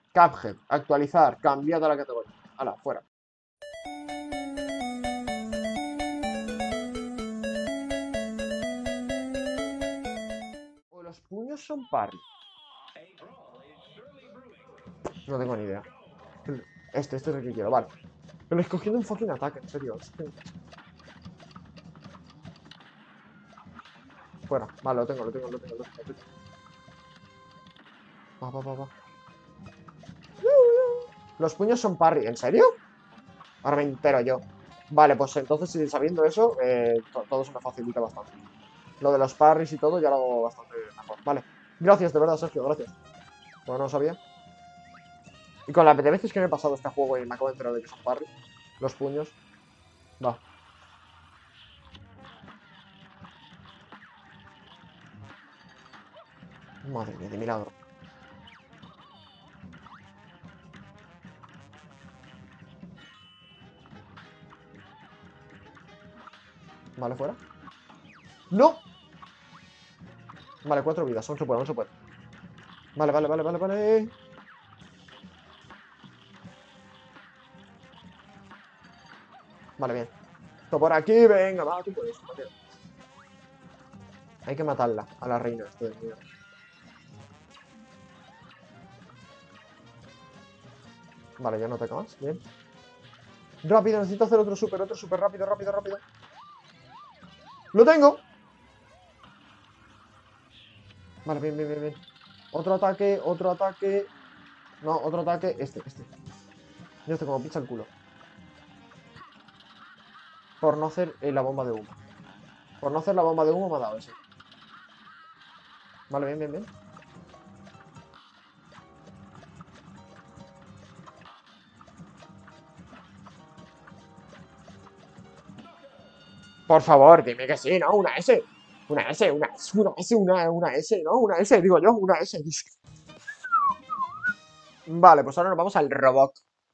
Cuphead, actualizar, cambiado la categoría. Hala, fuera. O los puños son parry. No tengo ni idea. Este es el que quiero, vale. Pero escogiendo un fucking ataque, en serio. Fuera, vale, lo tengo. Va. Los puños son parry, ¿en serio? Ahora me entero yo. Vale, pues entonces sabiendo eso, todo se me facilita bastante. Lo de los parries y todo ya lo hago bastante mejor. Vale. Gracias, de verdad, Sergio, gracias. Bueno, no lo sabía. Y con las de veces que me he pasado este juego y me acabo de enterar de que son parries, los puños. Va. Madre mía, de milagro. Vale, fuera. ¡No! Vale, 4 vidas, aún se puede. Vale. Vale, bien. Esto por aquí, venga, va, tú puedes, compañero. Hay que matarla, a la reina, esto de mierda. Vale, ya no ataca más, bien. Rápido, necesito hacer otro super, rápido. ¡Lo tengo! Vale, bien. Otro ataque. No, otro ataque, este. Yo estoy como pizza el culo. Por no hacer la bomba de humo. Por no hacer la bomba de humo me ha dado ese. Vale, bien. Por favor, dime que sí, ¿no? Una S. Una S, ¿no? Una S, digo yo, una S. Vale, pues ahora nos vamos al robot.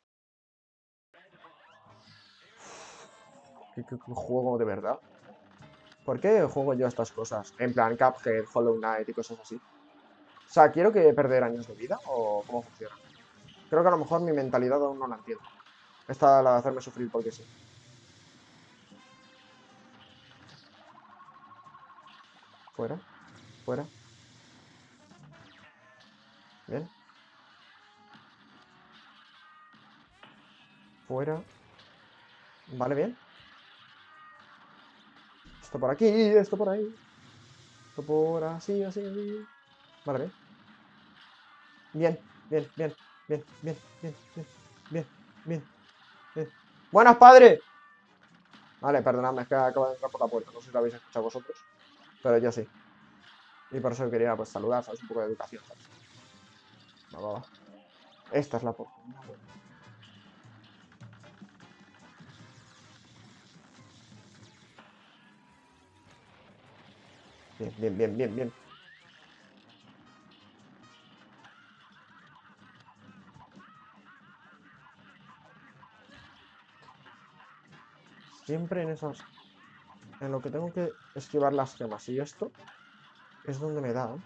¿Qué juego de verdad? ¿Por qué juego yo estas cosas? En plan, Cuphead, Hollow Knight y cosas así. O sea, ¿quiero que perder años de vida? ¿O cómo funciona? Creo que a lo mejor mi mentalidad aún no la entiendo. Esta la de hacerme sufrir porque sí. Fuera, fuera. Bien, fuera. Vale, bien. Esto por aquí, esto por ahí. Esto por así. Vale, bien. Bien. Bien, bien, bien. ¡Buenas, padre! Vale, perdonadme, es que acabo de entrar por la puerta. No sé si lo habéis escuchado vosotros, pero yo sí. Y por eso quería, pues, saludar, ¿sabes? Un poco de educación, ¿sabes? Va. Esta es la oportunidad. Bien. Siempre en esos... En lo que tengo que esquivar las gemas y esto es donde me da, ¿eh?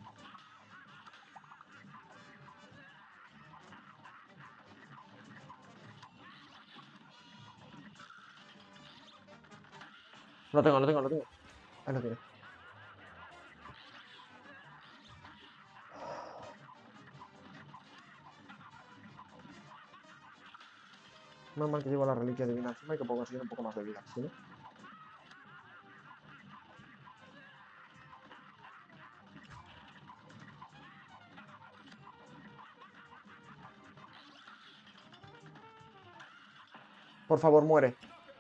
Lo tengo. Ahí lo tiene. Menos mal que llevo la reliquia divina encima y que puedo conseguir un poco más de vida, ¿sí? Por favor, muere.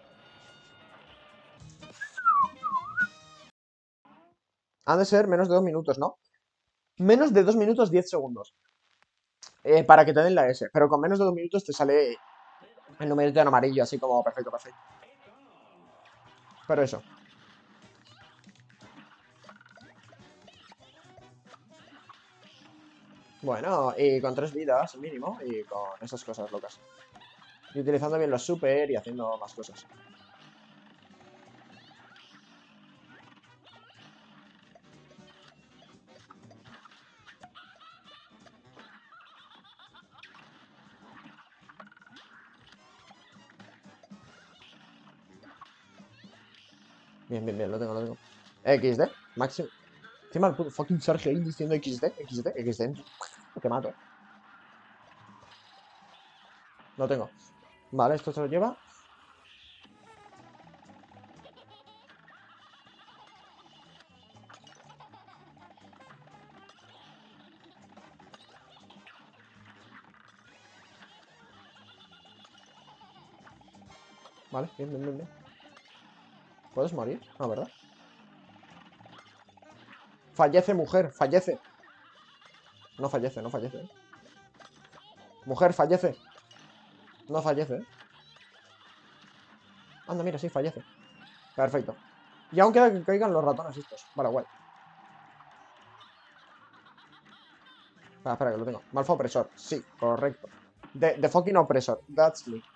Ha de ser menos de 2 minutos, ¿no? Menos de 2 minutos 10 segundos. Para que te den la S. Pero con menos de 2 minutos te sale el numerito en amarillo, así como perfecto. Pero eso. Bueno, y con 3 vidas mínimo y con esas cosas locas. Y utilizando bien los super y haciendo más cosas. Bien, bien, bien, lo tengo, lo tengo. XD, máximo. Encima el puto fucking Sergio ahí diciendo XD, XD, XD. Te mato. Lo tengo. Vale, esto se lo lleva. Vale, bien, bien, bien, bien. ¿Puedes morir? No, ¿verdad? Fallece, mujer, fallece. No fallece, no fallece. Mujer, fallece. No fallece, Anda, mira, sí, fallece. Perfecto. Y aún queda que caigan los ratones estos. Vale, guay. Espera, que lo tengo. Malfa opresor. Sí, correcto. De fucking opresor. That's me.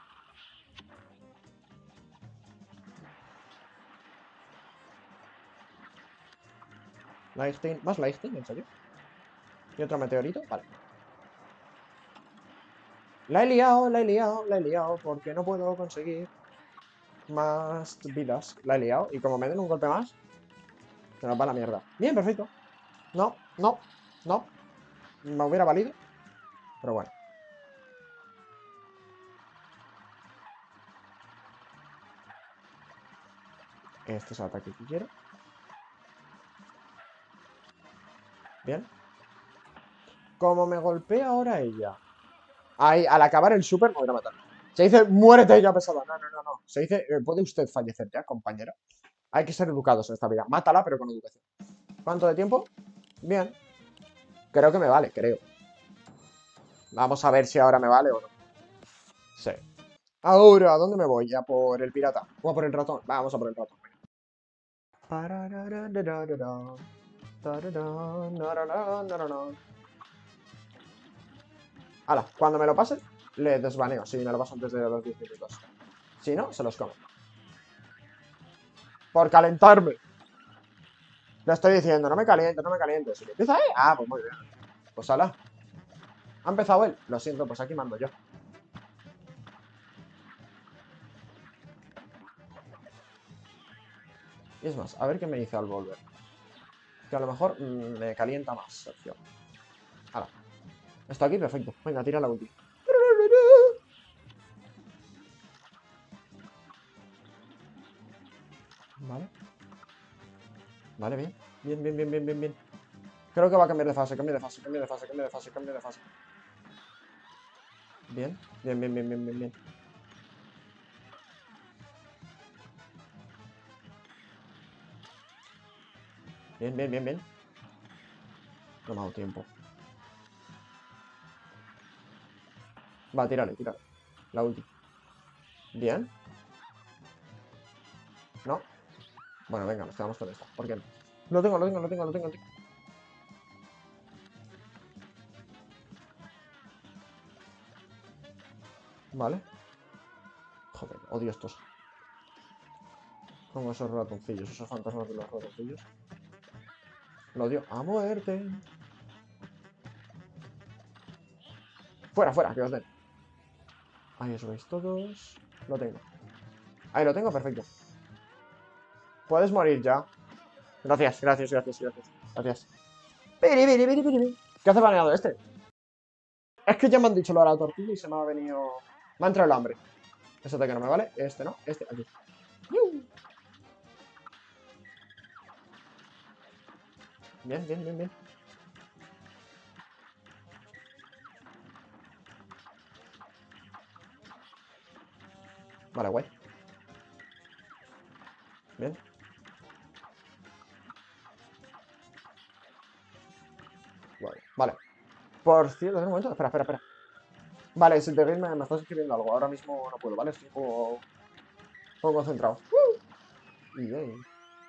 Lightning. ¿Más Lightning? ¿En serio? ¿Y otro meteorito? Vale. La he liado, la he liado, la he liado. Porque no puedo conseguir más vidas. La he liado. Y como me den un golpe más, se nos va la mierda. Bien, perfecto. No, no, no. Me hubiera valido. Pero bueno. Este es el ataque que quiero. Bien. Como me golpea ahora ella. Ahí, al acabar el super me voy a matar. Se dice, muérete ya pesada. No, no, no, no. Se dice, ¿puede usted fallecer ya, compañera? Hay que ser educados en esta vida. Mátala, pero con educación. ¿Cuánto de tiempo? Bien. Creo que me vale, creo. Vamos a ver si ahora me vale o no. Sí. Ahora, ¿a dónde me voy? ¿A por el pirata? ¿O a por el ratón? Vamos a por el ratón. Hala, cuando me lo pase, le desbaneo. Si me lo paso antes de los 10 minutos. Si no, se los como. Por calentarme. Le estoy diciendo, no me calientes, no me calientes. Si empieza ahí, pues muy bien. Pues hala. ¿Ha empezado él? Lo siento, pues aquí mando yo. Y es más, a ver qué me dice al volver. Que a lo mejor me calienta más, Sergio. Hala. Está aquí, perfecto. Venga, tira la ulti. Vale. Vale, bien. Bien, bien, bien, bien, bien, bien. Creo que va a cambiar de fase, cambia de fase, cambia de fase, cambia de fase, cambia de fase. Bien, bien, bien, bien, bien, bien, bien. Bien, bien, bien, bien. No me ha dado tiempo. Va, tírale, tírale. La ulti. Bien. ¿No? Bueno, venga, nos quedamos con esta. ¿Por qué no? Lo tengo, lo tengo, lo tengo, lo tengo, lo tengo. Vale. Joder, odio estos. Como esos ratoncillos, esos fantasmas de los ratoncillos. Lo odio a muerte. Fuera, fuera, que os den. Ahí os veis todos. Lo tengo. Ahí lo tengo, perfecto. Puedes morir ya. Gracias, gracias, gracias, gracias. Gracias. Piri, piri, piri, piri, piri. ¿Qué hace baneado este? Es que ya me han dicho lo de la tortilla y se me ha venido... Me ha entrado el hambre. Ese ataque no me vale. Este no. Este aquí. Bien, bien, bien, bien. Vale, guay. Bien. Vale. Vale. Por cierto, en un momento. Espera, espera, espera. Vale, si te me estás escribiendo algo. Ahora mismo no puedo, ¿vale? Estoy un poco concentrado. Bien.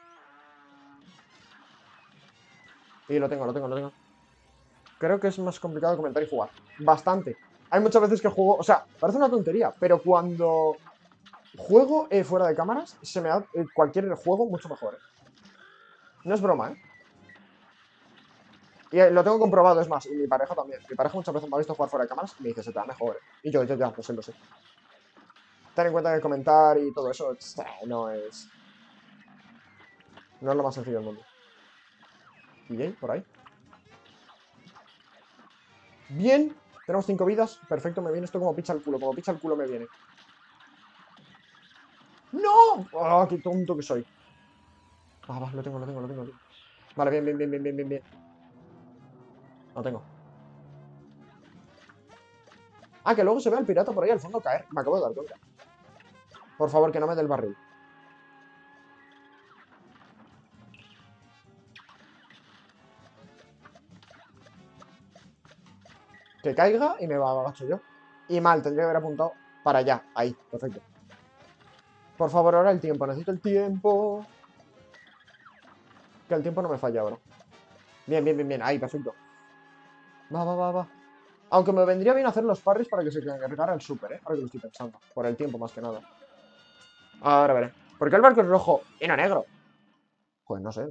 Y lo tengo, lo tengo, lo tengo. Creo que es más complicado comentar y jugar. Bastante. Hay muchas veces que juego... O sea, parece una tontería, pero cuando juego fuera de cámaras, se me da cualquier juego mucho mejor. No es broma, ¿eh? Y lo tengo comprobado, es más, y mi pareja también. Mi pareja muchas veces me ha visto jugar fuera de cámaras y me dice, se te da mejor. Y yo, ya, pues lo sé. Ten en cuenta que comentar y todo eso no es... No es lo más sencillo del mundo. DJ, por ahí. Bien. Tenemos 5 vidas. Perfecto, me viene esto como picha el culo. Como picha el culo me viene. ¡No! ¡Ah, qué tonto que soy! Ah, va, lo tengo, lo tengo, lo tengo. Vale, bien, bien, bien, bien, bien, bien, bien. Lo tengo. Ah, que luego se ve al pirata por ahí al fondo caer. Me acabo de dar cuenta. Por favor, que no me dé el barril. Que caiga y me agacho yo. Y mal, tendría que haber apuntado para allá. Ahí, perfecto. Por favor, ahora el tiempo. Necesito el tiempo. Que el tiempo no me falla ahora. Bien, bien, bien, bien. Ahí, perfecto. Va, va, va, va. Aunque me vendría bien hacer los parries para que se cargara el super, ¿eh? Ahora que lo estoy pensando. Por el tiempo, más que nada. Ahora veré. ¿Por qué el barco es rojo y no negro? Pues no sé.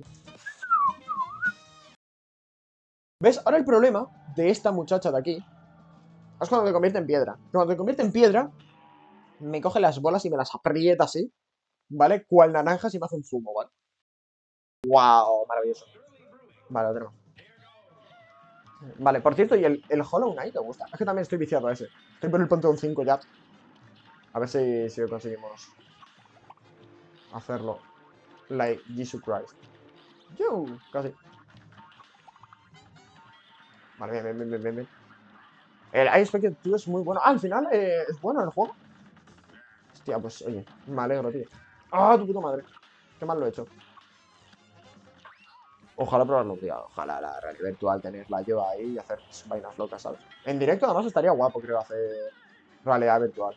¿Ves? Ahora el problema de esta muchacha de aquí es cuando te convierte en piedra. Cuando te convierte en piedra, me coge las bolas y me las aprieta así, ¿vale? Cual naranja si me hace un zumo, ¿vale? ¡Wow! Maravilloso. Vale, lo tenemos. Vale, por cierto, ¿y el Hollow Knight te gusta? Es que también estoy viciado a ese. Estoy por el Pantheon 5 ya. A ver si conseguimos hacerlo. Like Jesus Christ. Yo, casi. Vale, bien, bien, bien, bien, bien, bien. El I Expected 2 es muy bueno. Ah, al final es bueno el juego. Hostia, pues oye, me alegro, tío. ¡Ah, tu puta madre! Qué mal lo he hecho. Ojalá probarlo un día. Ojalá la realidad virtual tenerla yo ahí y hacer vainas locas, ¿sabes? En directo además estaría guapo, creo, hacer realidad virtual.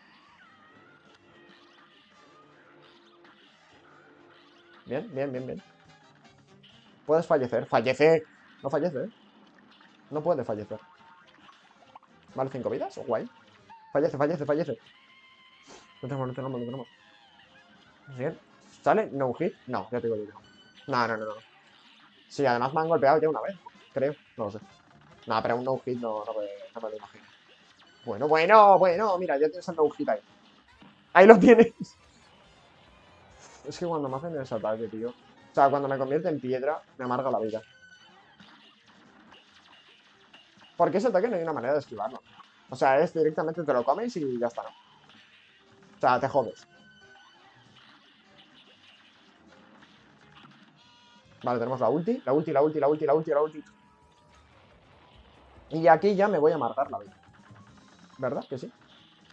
Bien, bien, bien, bien. Puedes fallecer. ¡Fallece! No fallece, ¿eh? No puede fallecer. ¿Vale? ¿5 vidas? Guay. Fallece, fallece, fallece. No tenemos, no tenemos, no tenemos. Bien. ¿Sale? ¿No hit? No, ya te digo yo que no. No, no, no, no. Sí, además me han golpeado ya una vez, creo. No lo sé. No, pero un no hit no me lo imagino. Bueno, bueno, bueno. Mira, ya tienes el no hit ahí. Ahí lo tienes. Es que cuando me hacen ese ataque, tío. O sea, cuando me convierte en piedra, me amarga la vida. Porque ese ataque no hay una manera de esquivarlo. O sea, es directamente te lo comes y ya está, ¿no? O sea, te jodes. Vale, tenemos la ulti, la ulti, la ulti, la ulti, la ulti, la ulti. Y aquí ya me voy a amargar la vida. ¿Verdad que sí?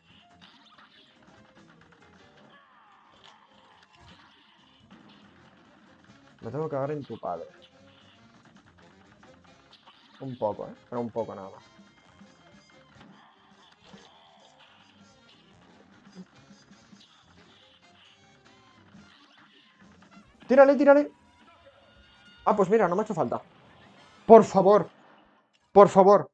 Me tengo que cagar en tu padre. Un poco, ¿eh? Pero un poco nada más. Tírale, tírale. Ah, pues mira, no me ha hecho falta. Por favor, por favor,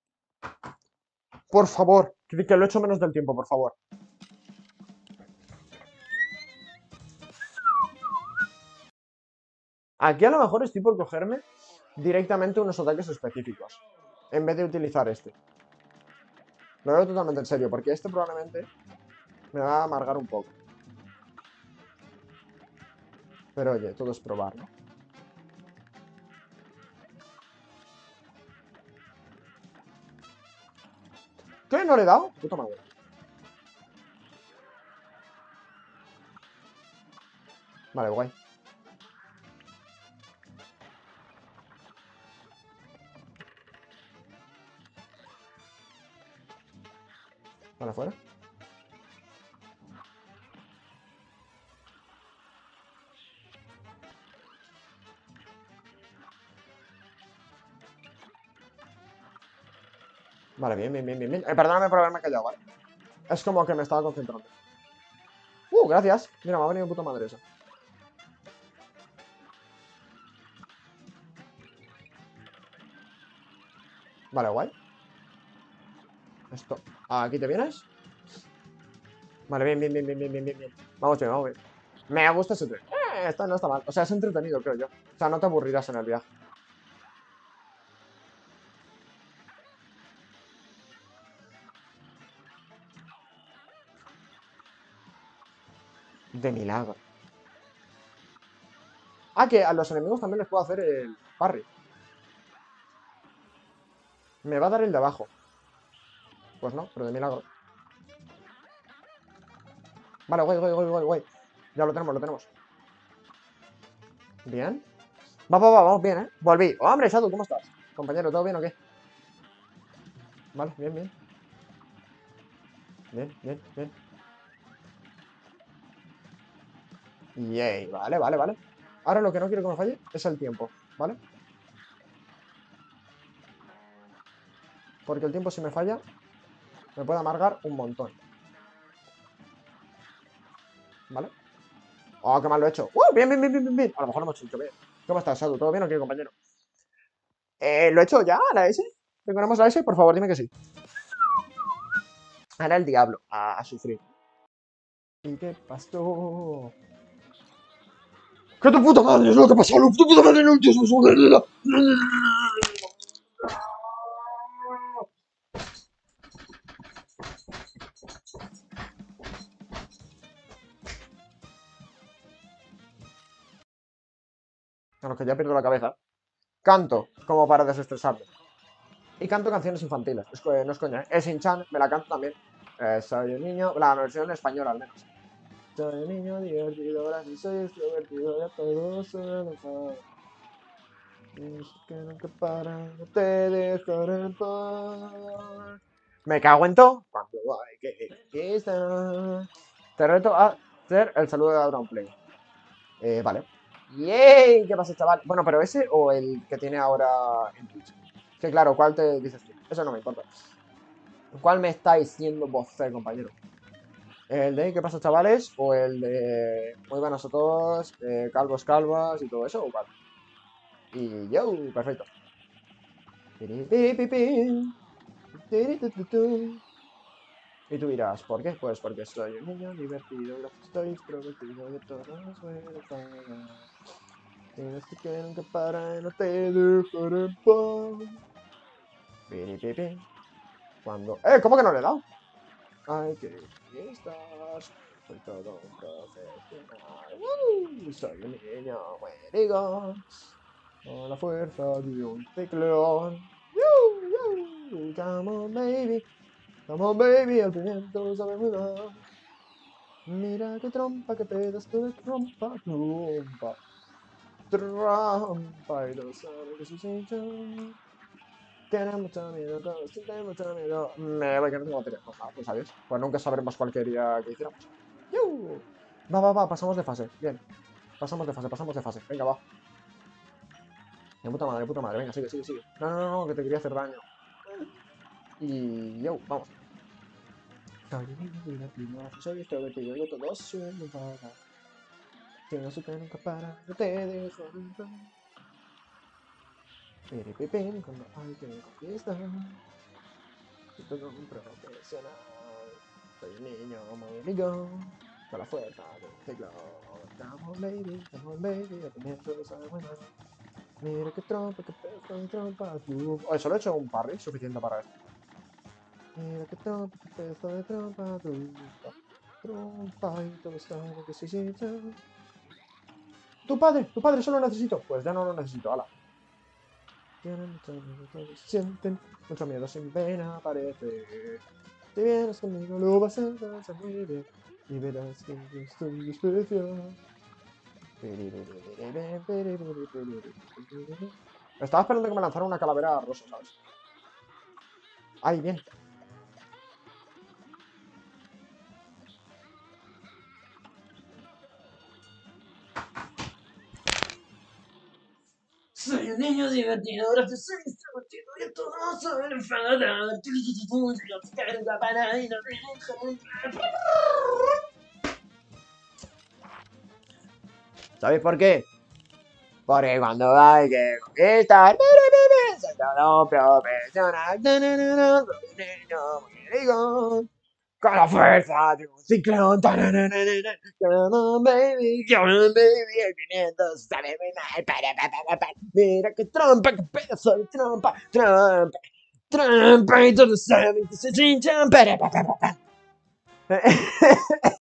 por favor. Que lo he hecho menos del tiempo, por favor. Aquí a lo mejor estoy por cogerme directamente unos ataques específicos. En vez de utilizar este. Lo veo totalmente en serio, porque este probablemente me va a amargar un poco. Pero oye, todo es probar, ¿no? ¿Qué? ¿No le he dado? Puta madre. Vale, guay. Vale, fuera. Vale, bien, bien, bien, bien, bien. Perdóname por haberme callado, ¿vale? Es como que me estaba concentrando. Gracias. Mira, me ha venido puta madre esa. Vale, guay. Esto. ¿Aquí te vienes? Vale, bien, bien, bien, bien, bien, bien, bien, bien. Vamos bien, vamos bien. Me gusta ese tren. Esto no está mal. O sea, es entretenido, creo yo. O sea, no te aburrirás en el viaje. De milagro. Ah, que a los enemigos también les puedo hacer el parry. Me va a dar el de abajo. Pues no, pero de milagro. Vale, guay, guay, guay, guay, guay. Ya lo tenemos, lo tenemos. Bien. Vamos bien, ¿eh? Volví. ¡Oh, hombre, Shadow! ¿Cómo estás? Compañero, ¿todo bien o qué? Vale, bien, bien. Bien, bien, bien. Yay, vale, vale, vale. Ahora lo que no quiero que me falle es el tiempo, ¿vale? Porque el tiempo si me falla me puede amargar un montón, ¿vale? ¡Oh, qué mal lo he hecho! Bien, bien, bien, bien, bien, bien. A lo mejor no hemos hecho bien. ¿Cómo estás, Shadow? ¿Todo bien o qué, compañero? ¿Lo he hecho ya, la S? ¿Tenemos la S? Por favor, dime que sí. Ahora el diablo, a sufrir. ¿Y qué pasó? ¡Que tu puta madre es lo que pasó! ¡Tu puta madre no entiendes! A los que ya pierdo la cabeza. Canto, como para desestresarme. Y canto canciones infantiles. No es coña, ¿eh? Es Shin-Chan, me la canto también. Soy un niño, la versión española al menos. Soy un niño divertido, gracioso soy extrovertido, ya todos se lo saben. Que nunca para, no te dejaré en paz. Me cago en todo. Cuando hay que estar. Te reto a hacer el saludo de Auronplay. Vale. ¡Yay! ¿Qué pasa, chaval? Bueno, pero ese o el que tiene ahora en Twitch. Que claro, ¿cuál te dices tú? Eso no me importa. ¿Cuál me está diciendo vos, compañero? ¿El de qué pasa, chavales? ¿O el de muy buenas a todos, calvos, calvas y todo eso? ¿O cuál? Y yo, perfecto. Y tú dirás, ¿por qué? Pues porque soy un niño divertido, estoy extrovertido y a todos suelo pagar. Tienes que nunca para y no te dejaré en paz. Cuando... ¿Cómo que no le he dado? Ay, que estás. Soy todo un profesional. Soy un niño buenigón. Con la fuerza de un ciclón. Come on, baby. Come on, baby. El pimiento sabe muy mal. Mira qué trompa, qué pedazo de trompa. Trompa. Trampa. Y no sabe que se hincha. Tiene mucho miedo, tiene mucho miedo. Me voy que no tengo batería. Pues sabes. Pues nunca sabremos cuál quería que hiciéramos. ¡Yu! Va, pasamos de fase. Bien. Pasamos de fase, pasamos de fase. Venga, va. De puta madre. Venga, sigue, sigue, sigue. No, no, no, que te quería hacer daño. Y yo, vamos. Soy divertido, soy extrovertido, yo todo suelo pagar. Si no supe nunca para, no te dejo en paz. Piripipín, cuando hay que conquistar. Soy todo un profesional. Soy un niño muy ligón. Con la fuerza de un ciclón. Come on baby, el pimiento sabe bueno. Mira qué trompa, qué pedazo de trompa. Oye, solo he hecho un parry suficiente para esto. Mira qué trompa, qué pedazo de trompa. Trompa y todo está lo que se siente. Tu padre solo necesito. Pues ya no lo necesito, ala. Tienen mucho miedo, todos sienten mucho miedo sin pena aparece. Si vienes conmigo lo vas a pasar muy bien y verás que yo estoy especial. Estaba esperando que me lanzara una calavera rosa, ¿sabes? Ay, bien. Soy un niño divertido, gracioso y extrovertido y a todos soy enfadado. ¿Sabéis por qué? Porque cuando hay que conquistar, soy todo un profesional. Un niño muy ligón. Con la fuerza de un ciclón. Come on, baby, el pimiento sabe muy mal. Mira qué trompa, qué pedazo de trompa. Trompa, trompa, y todos saben que se chinchan.